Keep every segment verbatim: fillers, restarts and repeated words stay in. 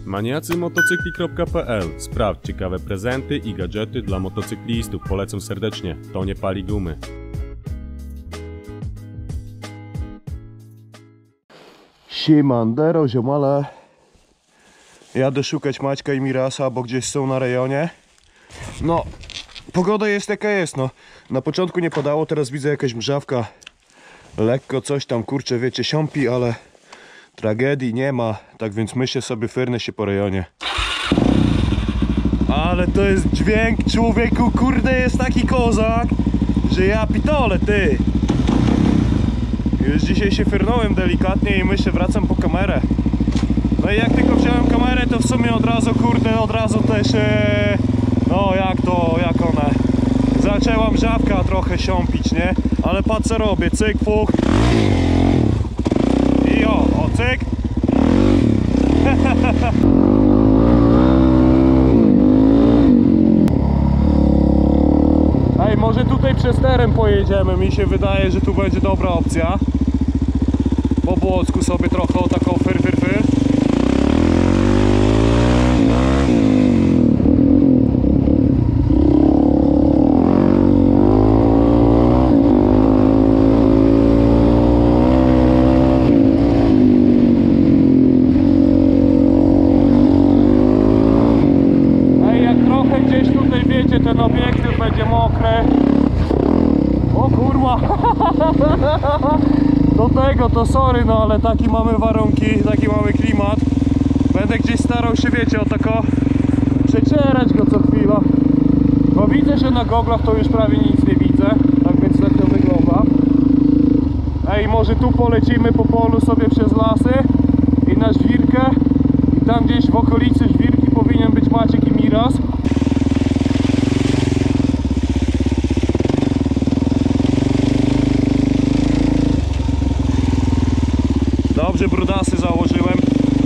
Maniacy motocykli kropka pe el. Sprawdź ciekawe prezenty i gadżety dla motocyklistów. Polecam serdecznie. To nie pali gumy. Siemandero, ziomale. Jadę szukać Maćka i Mirasa, bo gdzieś są na rejonie. No, pogoda jest jaka jest, no. Na początku nie padało, teraz widzę jakaś mrzawka. Lekko coś tam, kurczę, wiecie, siąpi, ale tragedii nie ma. Tak więc myślę sobie, fyrnę się po rejonie. Ale to jest dźwięk, człowieku, kurde, jest taki kozak, że ja pitole, ty. Już dzisiaj się fyrnąłem delikatnie i myślę, wracam po kamerę. No i jak tylko wziąłem kamerę, to w sumie od razu, kurde, od razu też e, no jak to, jak one zaczęła mrzawka trochę siąpić, nie? Ale patrz co robię, cyk, fuch. I o, o, cyk. Ej, może tutaj przez teren pojedziemy, mi się wydaje, że tu będzie dobra opcja. Po Błocku sobie trochę o taką fyr, fyr, fyr. Ej, jak trochę gdzieś tutaj wiecie, ten obiektyw będzie mokry. O kurwa! Do tego to sorry, no ale taki mamy warunki, taki mamy klimat. Będę gdzieś starał się, wiecie, o tako przecierać go co chwila. Bo widzę, że na goglach to już prawie nic nie widzę. Tak więc tak to wygląda. Ej, może tu polecimy po polu sobie przez lasy i na żwirkę. I tam gdzieś w okolicy żwirki powinien być Maciek i Miras. Dobrze, brudasy założyłem.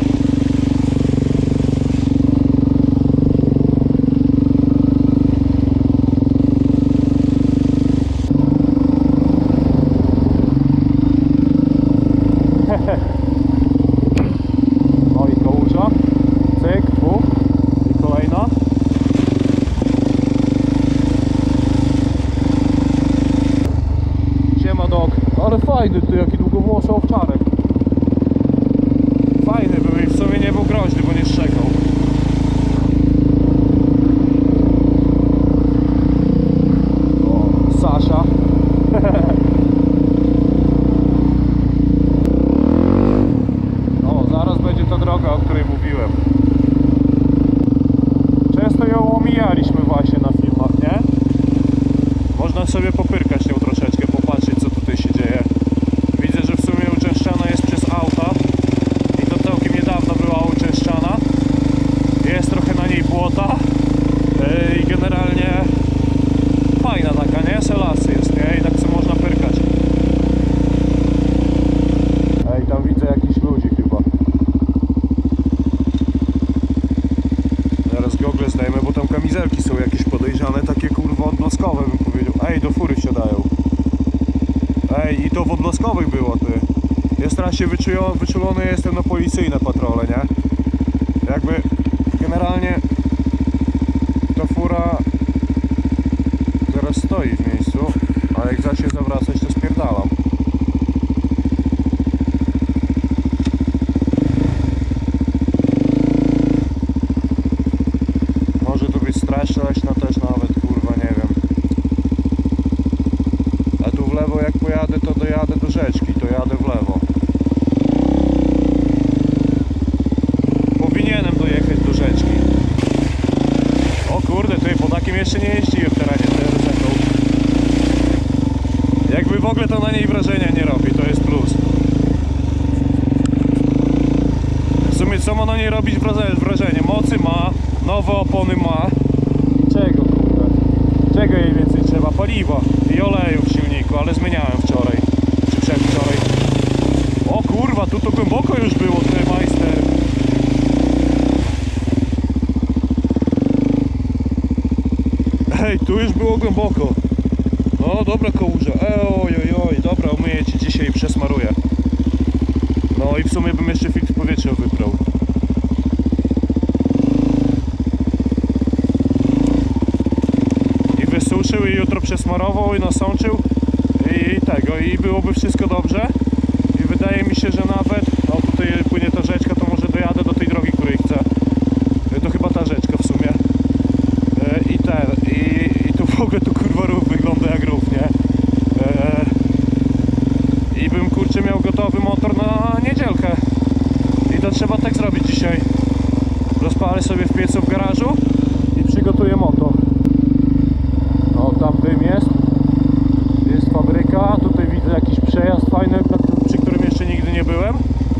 No i kałuża. Cyk, dwóch. I kolejna. Siema dog. Ale fajny ty, jaki długowłosy owczarek. Fajny był i w sumie nie był groźny, bo nie szczekał. O, Sasza. O, zaraz będzie ta droga, o której mówiłem. Często ją omijaliśmy właśnie na filmach, nie? Można sobie popyrkać nią troszeczkę, popatrzeć co tutaj się dzieje. Widzę, że w sumie uczęszczana jest przez auta. Całkiem niedawno była uczęszczana. Jest trochę na niej błota i generalnie fajna taka, nie? Selasy jest, nie? I tak co można pyrkać. Ej, tam widzę jakichś ludzi chyba. Zaraz gogle zdejmę, bo tam kamizelki są jakieś podejrzane, takie kurwa odblaskowe bym powiedział. Ej, do fury wsiadają. Ej, i to w odblaskowych było, ty. Ja strasznie wyczulony jestem na policyjne patrole, nie? Jakby generalnie ta fura teraz stoi w miejscu, ale jak zacznie zawracać, to spierdalam. Może tu być straż leśna też nawet, kurwa, nie wiem. A tu w lewo jak pojadę, to dojadę do rzeczki, to jadę w lewo. Powinienem dojechać do rzeczki. O kurde, tutaj po takim jeszcze nie jeździłem w terenie T R Z-ą. Jakby w ogóle to na niej wrażenia nie robi, to jest plus. W sumie co ma na niej robić wrażenie? Mocy ma, nowe opony ma. Czego kurde? Czego jej więcej trzeba? Paliwa i oleju w silniku, ale zmieniałem wczoraj. Czy przedwczoraj. O kurwa, tu to głęboko już było, ty majster. Hej, tu już było głęboko. No dobra kołurza. Oj, oj, oj, dobra, umyję ci dzisiaj i przesmaruję. No i w sumie bym jeszcze filtr powietrza wybrał. suszył i jutro przesmarował i nasączył i tego, i byłoby wszystko dobrze. I wydaje mi się, że nawet, o tutaj płynie ta rzeczka, to może dojadę do tej drogi, której chcę. To chyba ta rzeczka w sumie. I ten, i, i tu w ogóle tu kurwa rów wygląda jak rów, nie? I bym kurczę miał gotowy motor na niedzielkę. I to trzeba tak zrobić dzisiaj. Rozpalę sobie w piecu w garażu i przygotuję motor. O, tam dym jest. Jest fabryka. Tutaj widzę jakiś przejazd fajny, przy którym jeszcze nigdy nie byłem.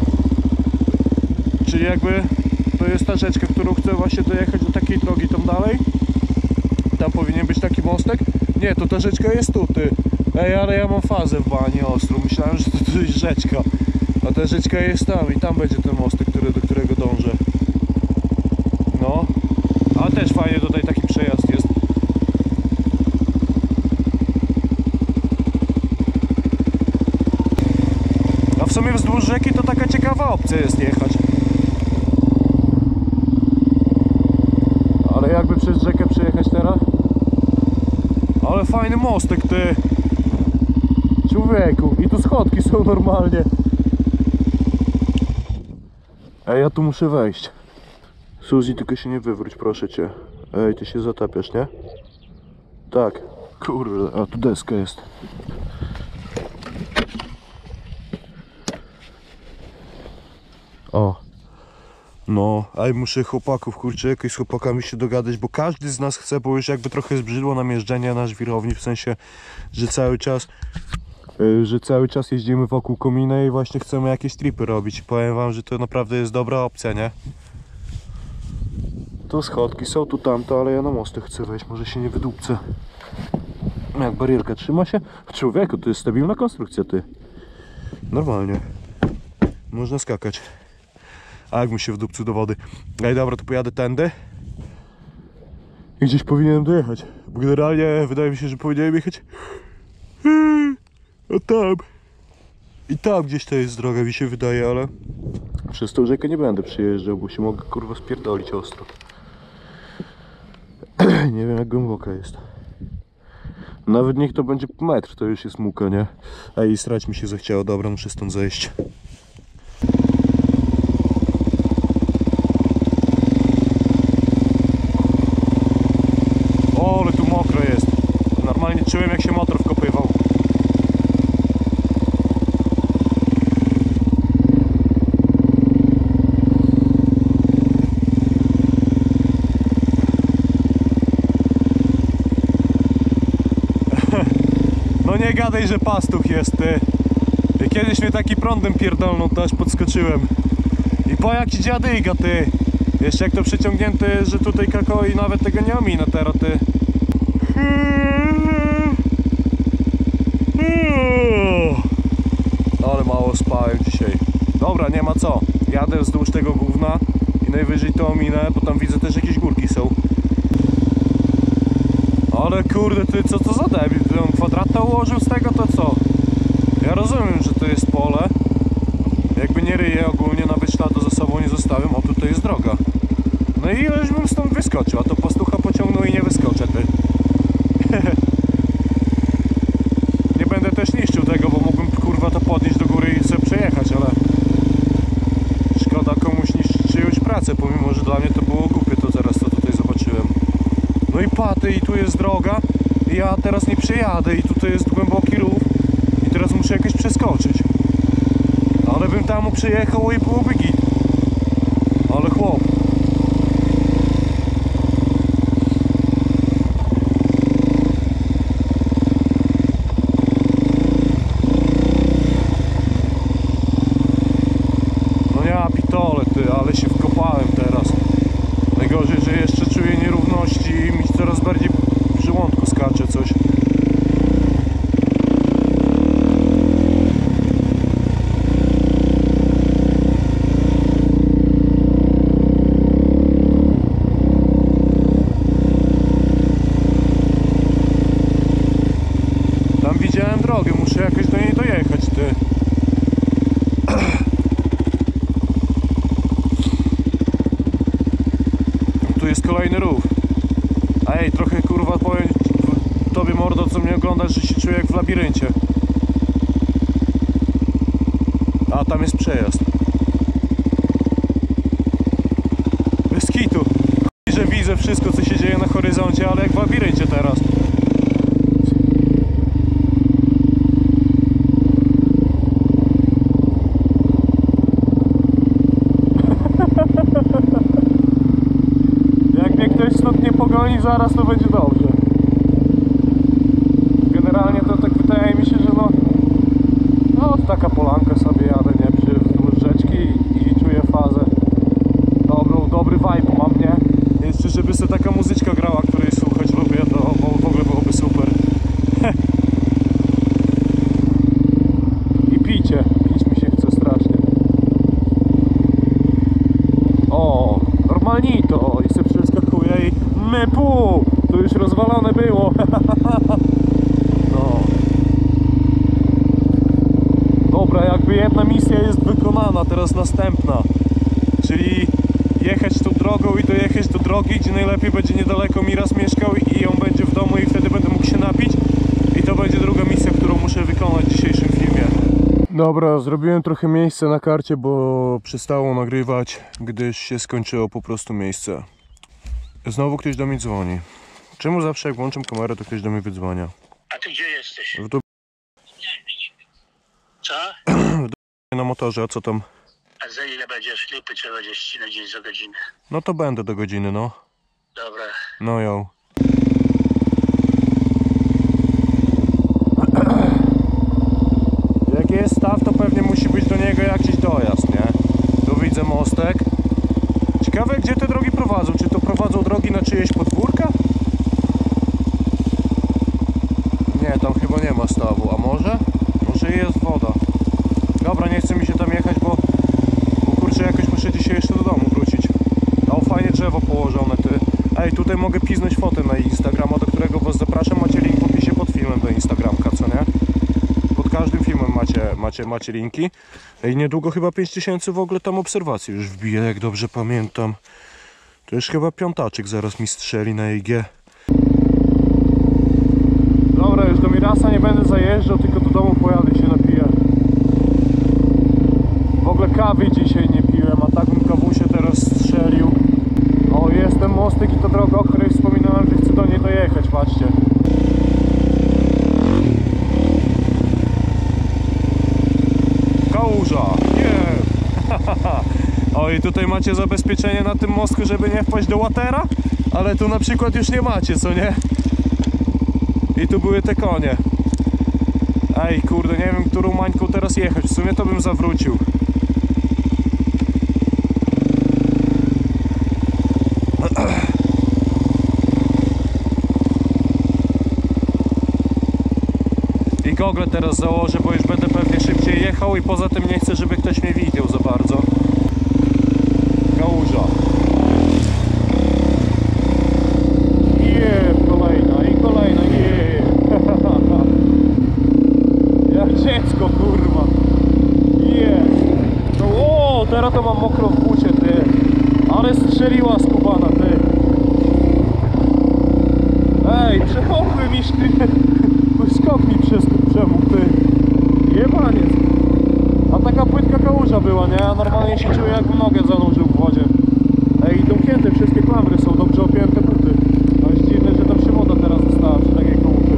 Czyli jakby to jest ta rzeczka, którą chcę właśnie dojechać do takiej drogi tam dalej. Tam powinien być taki mostek. Nie, to ta rzeczka jest tu, ty. Ej, ale ja mam fazę w bani ostrą. Myślałem, że to, to jest rzeczka. A ta rzeczka jest tam i tam będzie ten mostek, który, do którego dążę. No. A też fajnie tutaj taki przejazd jest. A w sumie wzdłuż rzeki to taka ciekawa opcja jest jechać. Ale jakby przez rzekę przejechać teraz? Ale fajny mostek, ty. Człowieku, i tu schodki są normalnie. Ej, ja tu muszę wejść. Suzy, tylko się nie wywróć, proszę cię. Ej, ty się zatapiasz, nie? Tak. Kurde, a tu deska jest. O. No, ej, muszę chłopaków, kurczę, jakoś z chłopakami się dogadać, bo każdy z nas chce, bo już jakby trochę zbrzydło nam jeżdżenie na żwirowni, w sensie, że cały czas yy, że cały czas jeździmy wokół komina i właśnie chcemy jakieś tripy robić. Powiem wam, że to naprawdę jest dobra opcja, nie? Tu schodki są, tu tamto, ale ja na mostek chcę wejść, może się nie wydupcę. Jak barierka trzyma się? Człowieku, to jest stabilna konstrukcja, ty. Normalnie. Można skakać. A jak mu się wdupcu do wody. Ej, dobra, to pojadę tędy. I gdzieś powinienem dojechać. Bo generalnie wydaje mi się, że powinienem jechać a tam. I tam gdzieś to jest droga, mi się wydaje, ale przez tą rzekę nie będę przyjeżdżał, bo się mogę kurwa spierdolić ostro. Nie wiem jak głęboka jest. Nawet niech to będzie metr, to już jest muka, nie? Ej, srać mi się zachciało, dobra, muszę stąd zejść. O, ale tu mokro jest. Normalnie czułem jak się motor wkopywał. No nie gadaj, że pastuch jest, ty. Kiedyś mnie taki prądem pierdolną, to aż podskoczyłem. I po jak ci dziadyga, ty. Jeszcze jak to przyciągnięty, że tutaj kakao i nawet tego nie ominę teraz, ty. Ale mało spałem dzisiaj. Dobra, nie ma co. Jadę wzdłuż tego gówna i najwyżej to ominę, bo tam widzę też jakieś górki są. Ale kurde, ty, co to za debil? Ty on kwadrata ułożył z tego, to co? Ja rozumiem, że to jest pole. Jakby nie ryję ogólnie, nawet śladu za sobą nie zostawiam. O, tutaj jest droga. No i już bym stąd wyskoczył, a to pastucha pociągnął i nie wyskoczę, ty. Nie będę też niszczył tego, bo mógłbym kurwa to podnieść do góry i sobie przejechać, ale szkoda komuś niszczyć czyjąś pracę, pomimo że dla mnie to było głupie to zaraz co tutaj zobaczyłem. No i paty, i tu jest droga i ja teraz nie przejadę i tutaj jest głęboki rów i teraz muszę jakoś przeskoczyć. Ale bym tam przejechał i byłoby git. Ale chłop. No ja pitole, ty, ale się wkopałem teraz. Najgorzej, że jeszcze czuję nierówności i mi coraz bardziej w żołądku skacze coś. Tam widziałem drogę, muszę jakoś do niej dojechać, ty. Tu jest kolejny rów. Ej, trochę kurwa powiem, tobie, mordo, co mnie oglądasz, że się czuję jak w labiryncie. A tam jest przejazd. Bez kitu. Chuj, że widzę wszystko, co się dzieje na horyzoncie, ale jak w labiryncie teraz. Jak mnie ktoś stąd nie pogoni zaraz, to będzie dobrze. Generalnie to tak wydaje mi się, że no No taka polanka sobie jadę, nie? Przy wzdłuż rzeczki i, i czuję fazę. Dobrą, dobry vibe mam, nie? Jeszcze żeby sobie taka muzyczka grała, której słuchać lubię, to w ogóle byłoby super. I picie, pić mi się chce strasznie. O, normalnito i se przeskakuję i mypu! To już rozwalone było. No. Dobra, jakby jedna misja jest wykonana, teraz następna. Czyli jechać tą drogą i dojechać do drogi, gdzie najlepiej będzie niedaleko Miras mieszkał i on będzie w domu i wtedy będę mógł się napić. I to będzie druga misja, którą muszę wykonać w dzisiejszym filmie. Dobra, zrobiłem trochę miejsca na karcie, bo przestało nagrywać, gdyż się skończyło po prostu miejsce. Znowu ktoś do mnie dzwoni. Czemu zawsze jak włączam kamerę, to ktoś do mnie wydzwania? A ty gdzie jesteś? W do... Co? na motorze, a co tam? A za ile będziesz? Lipy trzeba będzie ścinać gdzieś za godzinę. No to będę do godziny, no. Dobra. No ją. Jak jest staw, to pewnie musi być do niego jakiś dojazd, nie? Tu widzę mostek. Ciekawe, gdzie te drogi prowadzą. Czy to prowadzą drogi na czyjeś podwórka? Nie, tam chyba nie ma stawu. A może? Może jest woda. Dobra, nie chce mi się tam jechać, bo, bo kurczę, jakoś muszę dzisiaj jeszcze do domu wrócić. O, fajnie drzewo położone, ty. Ej, tutaj mogę piznąć fotę na Instagrama, do którego was zapraszam. Macie link w opisie pod filmem do Instagramka, co nie? Pod każdym filmem macie, macie, macie linki. Ej, niedługo chyba pięć tysięcy w ogóle tam obserwacji już wbije, jak dobrze pamiętam. To już chyba piątaczek zaraz mi strzeli na I G. Dobra, już do Mirasa nie będę zajeżdżał, tylko do domu pojadę i się napiję. W ogóle kawy dzisiaj nie piłem, a tak bym kawusie teraz strzelił. O, jest ten mostek i to droga, o której wspominałem, że chcę do niej dojechać, patrzcie. Kałuża, nie! O, i tutaj macie zabezpieczenie na tym mostku, żeby nie wpaść do watera, ale tu na przykład już nie macie, co nie? I tu były te konie. Ej, kurde, nie wiem, którą mańką teraz jechać. W sumie to bym zawrócił. I gogle teraz założę, bo już będę pewnie szybciej jechał i poza tym nie chcę, żeby ktoś mnie widział za bardzo. Kałuża. Je, kolejna i kolejna, je. Jak dziecko, kurwa. Je. No, o, teraz to mam mokro w bucie, ty. Ale strzeliła skubana, ty. Ej, przechopły mi szkry. Skok mi przemógł, ty. Jebaniec. A taka płytka kałuża była, nie? A normalnie się czuję, jakbym nogę zanurzył w wodzie. Ej, domknięte wszystkie klamry są, dobrze opięte buty. Ale jest dziwne, że tam się woda teraz dostała przy takiej kałuży.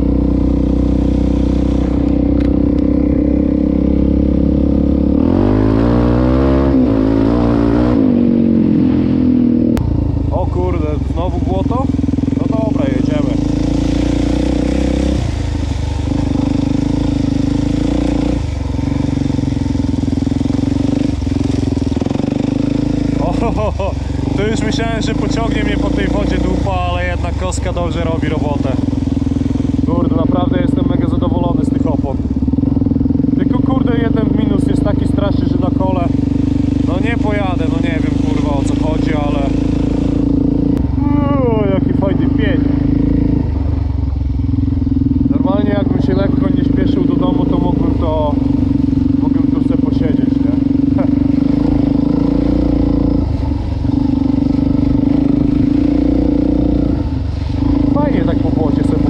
O kurde, znowu błoto? No dobra, jedziemy. O, to już myślałem, że pociągnie mnie po tej wodzie dupa, ale jednak koska dobrze robi robotę. Kurde, naprawdę jestem mega zadowolony z tych opon. Tylko kurde, jeden minus jest taki straszny, że na kole no nie pojadę, no nie wiem kurwa o co chodzi, ale uuu, jaki fajny pień. Normalnie jakbym się lekko nie śpieszył do domu, to mógłbym to mógłbym tu sobie posiedzieć, nie? Fajnie tak po błocie sobie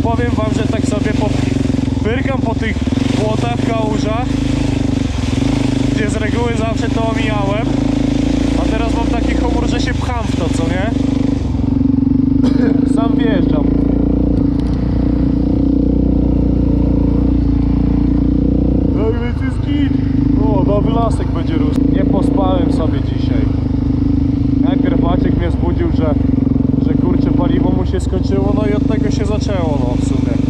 powiem wam, że tak sobie po, pyrkam po tych płotach, kałużach, gdzie z reguły zawsze to omijałem, a teraz mam taki humor, że się pcham w to, co nie? Sam wjeżdżam. No i więc jest git. O, nowy lasek będzie rósł. Nie pospałem sobie dzisiaj. Najpierw Maciek mnie zbudził, że, że kurczę paliwo mu się skończyło, no i od tego się zaczęło, no w sumie.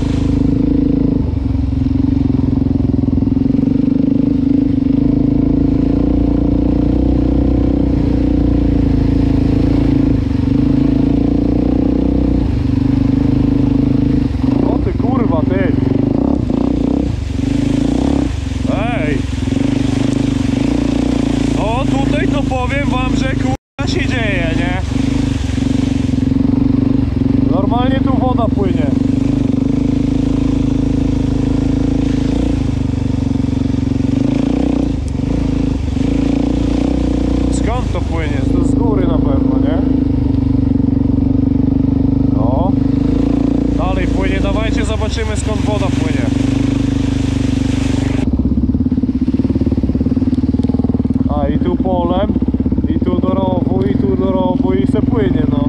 O ty kurwa, ty! Ej! O tutaj to powiem wam, że kurwa się dzieje, nie? Normalnie tu woda płynie. Skąd to płynie? To z góry na pewno, nie? No. Dalej płynie, dawajcie zobaczymy skąd woda płynie. A i tu polem, i tu do rowu, i tu do rowu i se płynie, no.